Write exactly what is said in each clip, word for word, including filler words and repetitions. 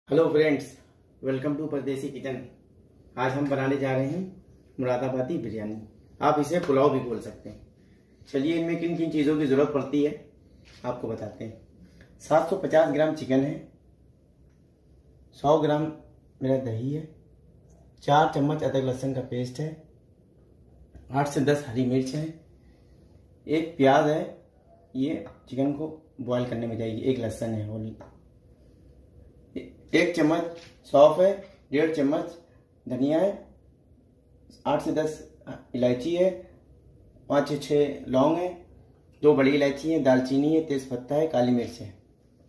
Hello friends, welcome to Pardesi kitchen. आज हम बनाने जा रहे हैं मुरादाबादी बिरयानी। आप इसे पुलाव भी बोल सकते हैं। चलिए इनमें किन किन चीज़ों की ज़रूरत पड़ती है आपको बताते हैं। सात सौ पचास ग्राम चिकन है, सौ ग्राम मेरा दही है, चार चम्मच अदरक लहसुन का पेस्ट है, आठ से दस हरी मिर्च है, एक प्याज है, ये चिकन को बॉईल करने में जाएगी, एक लहसुन है होली, एक चम्मच सौंफ है, डेढ़ चम्मच धनिया है, आठ से दस इलायची है, पाँच से छः लौंग है, दो बड़ी इलायची है, दालचीनी है, तेज़पत्ता है, काली मिर्च है,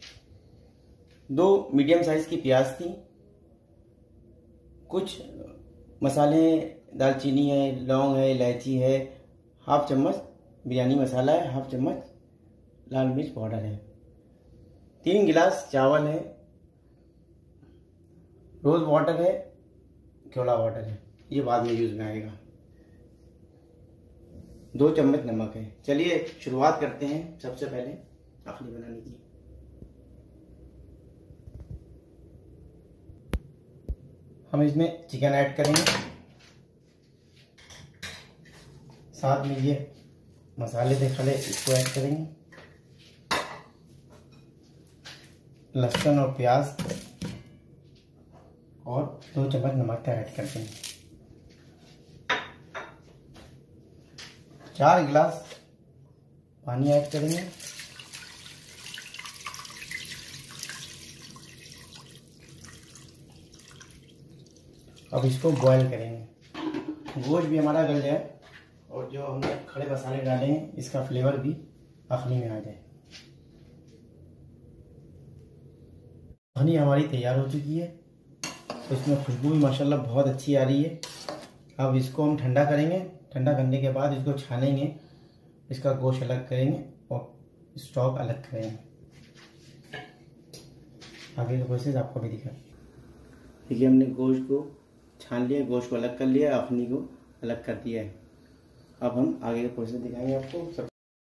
दो मीडियम साइज की प्याज थी, कुछ मसाले, दालचीनी है, लौंग है, इलायची है, हाफ चम्मच बिरयानी मसाला है, हाफ चम्मच लाल मिर्च पाउडर है, तीन गिलास चावल है, रोज वाटर है, केवड़ा वाटर है, ये बाद में यूज में आएगा, दो चम्मच नमक है। चलिए शुरुआत करते हैं सबसे पहले अखनी बनाने की। हम इसमें चिकन ऐड करेंगे, साथ में ये मसाले थे खड़े इसको ऐड करेंगे, लहसुन और प्याज और दो चम्मच नमक का ऐड करते हैं, चार गिलास पानी ऐड करेंगे, अब इसको बॉईल करेंगे। गोश्त भी हमारा गल जाए और जो हमने खड़े मसाले डाले हैं इसका फ्लेवर भी अखनी में आ जाए। अखनी हमारी तैयार हो चुकी है, तो इसमें खुशबू भी माशाल्लाह बहुत अच्छी आ रही है। अब इसको हम ठंडा करेंगे, ठंडा करने के बाद इसको छानेंगे, इसका गोश्त अलग करेंगे और स्टॉक अलग करेंगे। आगे का प्रोसेस आपको भी दिखा। देखिए हमने गोश्त को छान लिया, गोश्त को अलग कर लिया, अखनी को अलग कर दिया है। अब हम आगे का प्रोसेस दिखाएंगे आपको। सब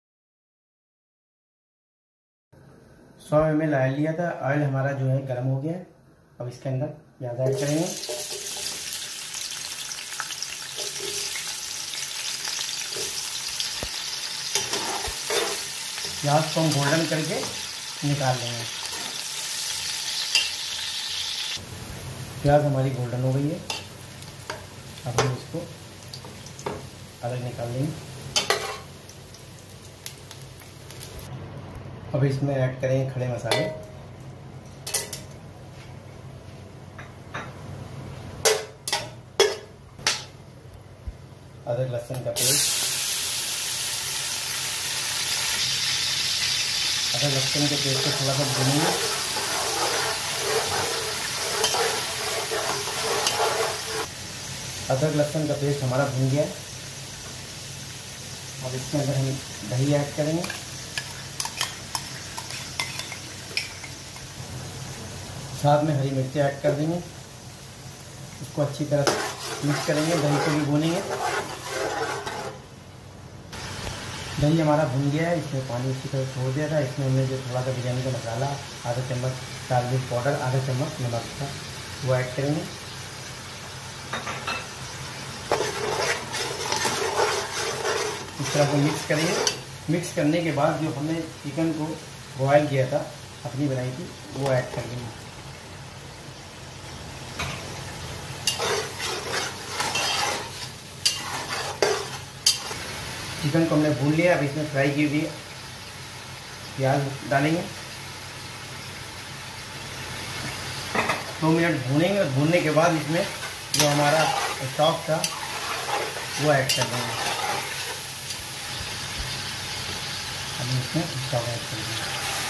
सौ एम एल ऑयल लिया था, ऑयल हमारा जो है गर्म हो गया है। अब इसके अंदर प्याज ऐड करेंगे, प्याज को हम गोल्डन करके निकाल लेंगे। प्याज हमारी गोल्डन हो गई है, अब हम इसको अलग निकाल लेंगे। अब इसमें ऐड करेंगे खड़े मसाले, अदरक लहसुन का पेस्ट, अदरक लहसुन के पेस्ट को थोड़ा सा भूनेंगे, अदरक लहसुन का पेस्ट हमारा भून गया है। अब इसके अंदर हम दही ऐड करेंगे, साथ में हरी मिर्ची ऐड कर देंगे, उसको अच्छी तरह मिक्स करेंगे, दही को भी भूनेंगे। दही हमारा भुन गया है, इसमें पानी अच्छी तरह छोड़ दिया था। इसमें हमने जो थोड़ा सा बिरयानी का मसाला, आधा चम्मच लाल मिर्च पाउडर, आधा चम्मच नमक का, वो ऐड करेंगे। इस तरह से मिक्स करेंगे। मिक्स करने के बाद जो हमने चिकन को बॉयल किया था, अपनी बनाई थी, वो ऐड कर देंगे। चिकन को हमने भून लिया, अब इसमें फ्राई की हुई प्याज डालेंगे, दो मिनट भूनेंगे। भूनने के बाद इसमें जो हमारा स्टॉक था वो ऐड कर देंगे। अब इसमें स्टॉक ऐड कर देंगे।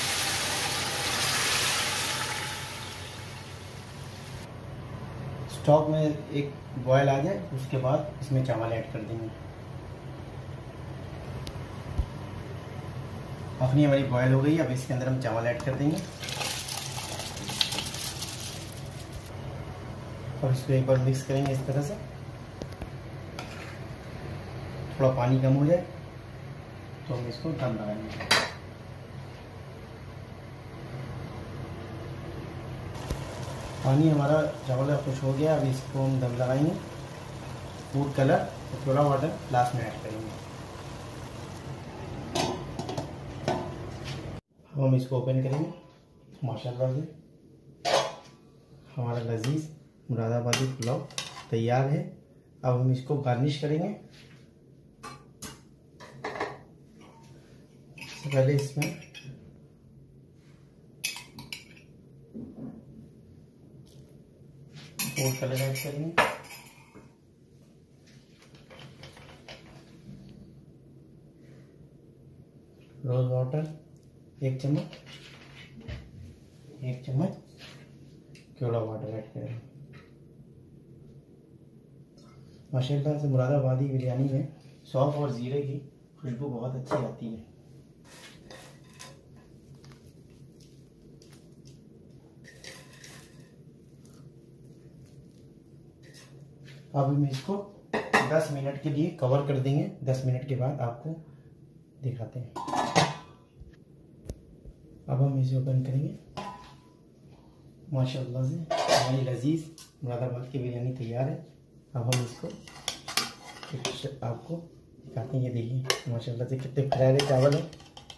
स्टॉक में एक बॉयल आ जाए उसके बाद इसमें चावल ऐड कर देंगे। अखनी हमारी बॉयल हो गई, अब इसके अंदर हम चावल ऐड कर देंगे और इसको एक बार मिक्स करेंगे इस तरह से। थोड़ा पानी कम हो जाए तो हम इसको दम लगाएंगे। पानी हमारा चावल खुश हो गया। अब इसको हम दम लगाएंगे। फूड कलर और थोड़ा वाटर लास्ट में ऐड करेंगे। अब हम इसको ओपन करेंगे। माशाल्लाह से हमारा लजीज मुरादाबादी पुलाव तैयार है। अब हम इसको गार्निश करेंगे। सबसे पहले इसमें फूड कलर ऐड करेंगे। रोज वाटर एक चम्मच, एक चम्मच केवड़ा वाटर ऐड करें। माशाल्लाह से मुरादाबादी बिरयानी में सौंफ और ज़ीरे की खुशबू बहुत अच्छी आती है। अब हम इसको दस मिनट के लिए कवर कर देंगे। दस मिनट के बाद आपको दिखाते हैं। अब हम इसे ओपन करेंगे। माशाल्लाह से हमारी लजीज मुरादाबाद की बिरयानी तैयार है। अब हम इसको आपको दिखाते हैं। ये देखिए माशाल्लाह से कितने प्यारे चावल है।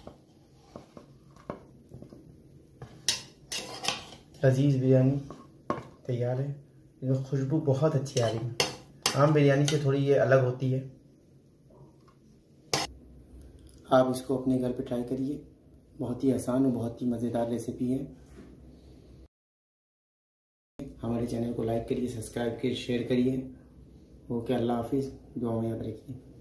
लजीज बिरयानी तैयार है। इसमें खुशबू बहुत अच्छी आ रही है। आम बिरयानी से थोड़ी ये अलग होती है। आप इसको अपने घर पे ट्राई करिए। बहुत ही आसान और बहुत ही मज़ेदार रेसिपी है। हमारे चैनल को लाइक करिए, सब्सक्राइब करिए, शेयर करिए। ओके, अल्लाह हाफिज़। दुआ में याद रखिए।